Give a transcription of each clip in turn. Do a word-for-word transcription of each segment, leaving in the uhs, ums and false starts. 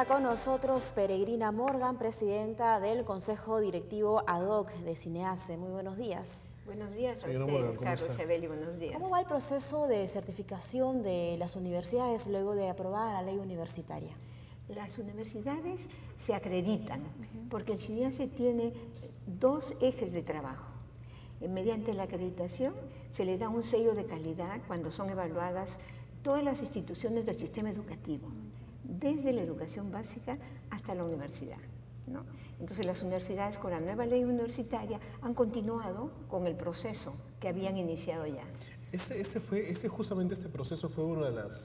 Está con nosotros Peregrina Morgan, presidenta del Consejo Directivo Ad Hoc de Cineace. Muy buenos días. Buenos días a Señora ustedes, Morgan, Carlos Chabeli, buenos días. ¿Cómo va el proceso de certificación de las universidades luego de aprobada la ley universitaria? Las universidades se acreditan, uh-huh. porque el Cineace tiene dos ejes de trabajo. Mediante la acreditación se le da un sello de calidad cuando son evaluadas todas las instituciones del sistema educativo, desde la educación básica hasta la universidad, ¿no? Entonces las universidades con la nueva ley universitaria han continuado con el proceso que habían iniciado ya. Ese, ese, fue, ese justamente este proceso fue una de las,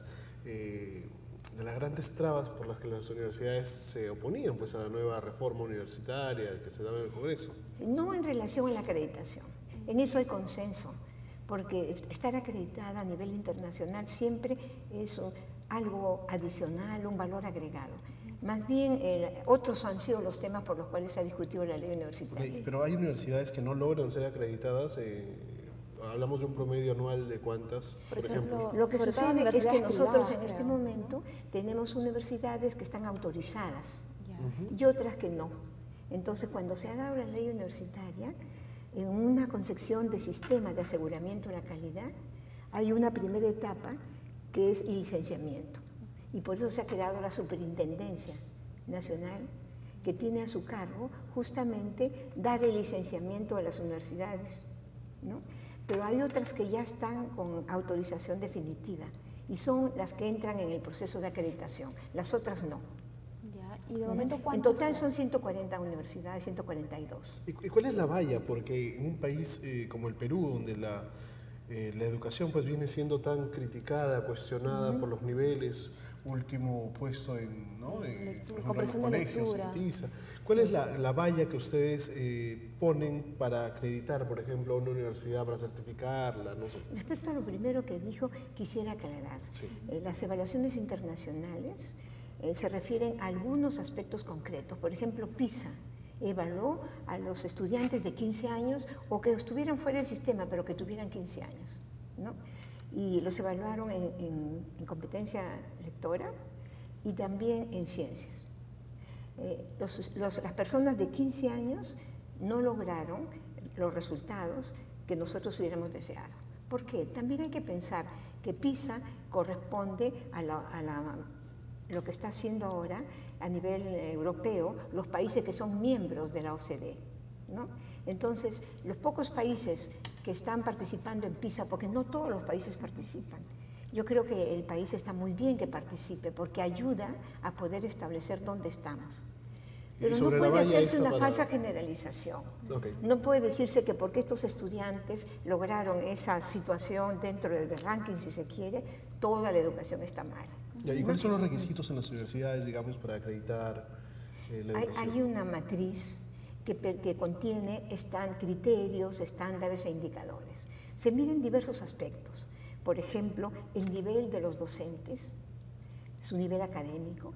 eh, de las grandes trabas por las que las universidades se oponían pues, a la nueva reforma universitaria que se daba en el Congreso. No en relación a la acreditación, en eso hay consenso, porque estar acreditada a nivel internacional siempre es un, algo adicional, un valor agregado. Más bien, eh, otros han sido los temas por los cuales se ha discutido la ley universitaria. Pero hay universidades que no logran ser acreditadas. Eh, hablamos de un promedio anual de cuántas, por, por ejemplo. ejemplo. Lo que sucede es que nosotros en este momento tenemos universidades que están autorizadas uh-huh. y otras que no. Entonces, cuando se ha dado la ley universitaria, en una concepción de sistema de aseguramiento de la calidad, hay una primera etapa que es el licenciamiento. Y por eso se ha creado la Superintendencia Nacional, que tiene a su cargo justamente dar el licenciamiento a las universidades, ¿no? Pero hay otras que ya están con autorización definitiva y son las que entran en el proceso de acreditación, las otras no. Ya. ¿Y de momento En total son ciento cuarenta universidades, ciento cuarenta y dos. ¿Y cuál es la valla? Porque en un país eh, como el Perú, donde la, eh, la educación pues, viene siendo tan criticada, cuestionada uh-huh. por los niveles, último puesto en, ¿no? en, por ejemplo, en los colegios, en TISA. ¿Cuál es la, la valla que ustedes eh, ponen para acreditar, por ejemplo, a una universidad, para certificarla? No sé. Respecto a lo primero que dijo, quisiera aclarar. Sí. Eh, las evaluaciones internacionales eh, se refieren a algunos aspectos concretos. Por ejemplo, PISA evaluó a los estudiantes de quince años o que estuvieran fuera del sistema, pero que tuvieran quince años, ¿no? Y los evaluaron en, en, en competencia lectora y también en ciencias. Eh, los, los, las personas de quince años no lograron los resultados que nosotros hubiéramos deseado. ¿Por qué? También hay que pensar que PISA corresponde a, la, a la, lo que está haciendo ahora a nivel europeo los países que son miembros de la O C D, ¿no? Entonces, los pocos países que están participando en PISA, porque no todos los países participan, yo creo que el país está muy bien que participe porque ayuda a poder establecer dónde estamos. Pero no puede hacerse una para... falsa generalización. Okay. No puede decirse que porque estos estudiantes lograron esa situación dentro del ranking, si se quiere, toda la educación está mal. ¿Y cuáles son los requisitos en las universidades, digamos, para acreditar eh, la educación? Hay, hay una matriz que, que contiene están criterios, estándares e indicadores. Se miden diversos aspectos. Por ejemplo, el nivel de los docentes, su nivel académico,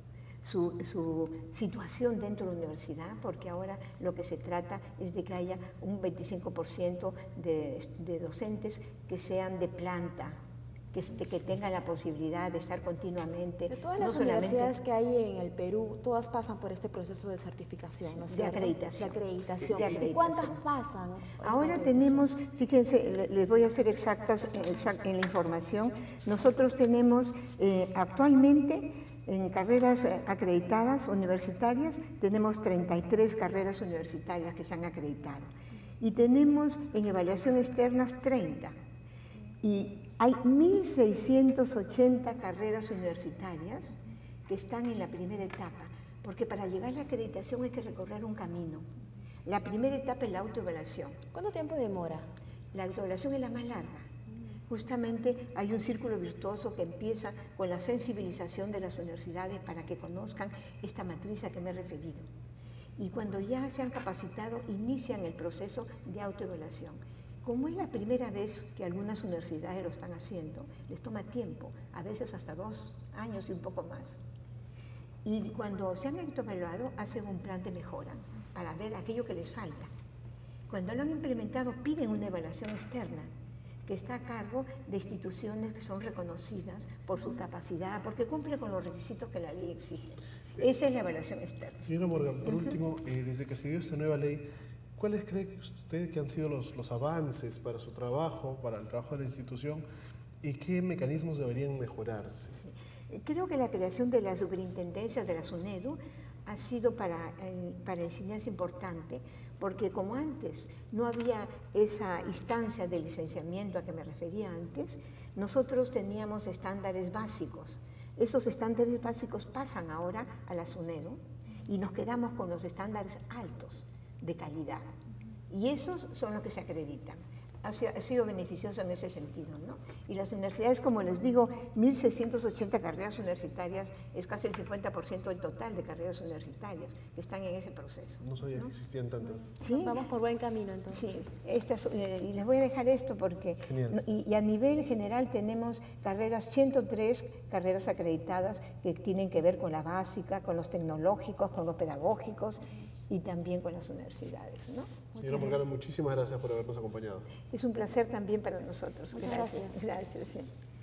Su, su situación dentro de la universidad, porque ahora lo que se trata es de que haya un veinticinco por ciento de, de docentes que sean de planta, que, que tengan la posibilidad de estar continuamente. De todas las no universidades que hay en el Perú, todas pasan por este proceso de certificación, ¿no es cierto? De acreditación. De acreditación. De acreditación. ¿Y cuántas pasan? Ahora tenemos, fíjense, les voy a hacer exactas exact, en la información, nosotros tenemos eh, actualmente en carreras acreditadas universitarias, tenemos treinta y tres carreras universitarias que se han acreditado. Y tenemos en evaluación externas treinta. Y hay mil seiscientas ochenta carreras universitarias que están en la primera etapa, porque para llegar a la acreditación hay que recorrer un camino. La primera etapa es la autoevaluación. ¿Cuánto tiempo demora? La autoevaluación es la más larga. Justamente hay un círculo virtuoso que empieza con la sensibilización de las universidades para que conozcan esta matriz a que me he referido. Y cuando ya se han capacitado, inician el proceso de autoevaluación. Como es la primera vez que algunas universidades lo están haciendo, les toma tiempo, a veces hasta dos años y un poco más. Y cuando se han autoevaluado, hacen un plan de mejora para ver aquello que les falta. Cuando lo han implementado, piden una evaluación externa que está a cargo de instituciones que son reconocidas por su capacidad, porque cumple con los requisitos que la ley exige. Esa es la evaluación externa. Señora Morgan, por último, eh, desde que se dio esta nueva ley, ¿cuáles cree usted que han sido los, los avances para su trabajo, para el trabajo de la institución, y qué mecanismos deberían mejorarse? Sí. Creo que la creación de la superintendencia de la SUNEDU ha sido para el, para el enseñanza importante, porque como antes no había esa instancia de licenciamiento a que me refería antes, nosotros teníamos estándares básicos. Esos estándares básicos pasan ahora a la SUNEDU y nos quedamos con los estándares altos de calidad. Y esos son los que se acreditan. Ha sido beneficioso en ese sentido, ¿no? Y las universidades, como les digo, mil seiscientas ochenta carreras universitarias, es casi el cincuenta por ciento del total de carreras universitarias que están en ese proceso. No sabía ¿no? que existían tantas. ¿Sí? Vamos por buen camino, entonces. Sí, estas, eh, y les voy a dejar esto porque, y, y a nivel general tenemos carreras, ciento tres carreras acreditadas que tienen que ver con la básica, con los tecnológicos, con los pedagógicos, y también con las universidades, ¿no? Señora Morgana, muchísimas gracias por habernos acompañado. Es un placer también para nosotros. Muchas gracias. gracias. Gracias. Sí.